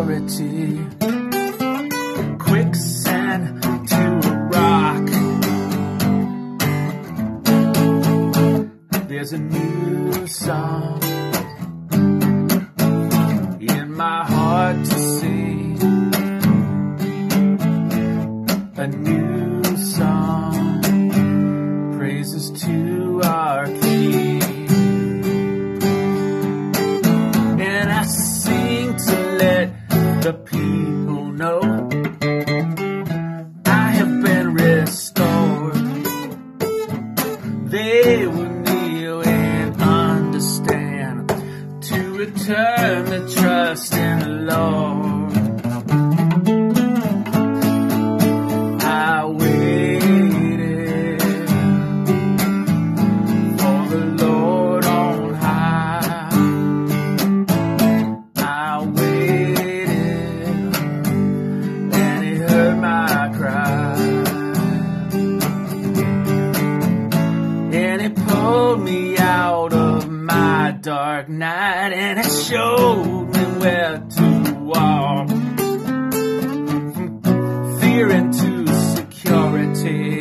security. Quicksand to a rock. There's a new song in my heart to sing. A new song, praises to our King. And I sing to let the people know I have been restored. They will kneel and understand to return the trust in the Lord. I waited for the Lord on high. I waited and He heard my cry. And He pulled me out of my dark night, and He showed me where to walk, from fear into security.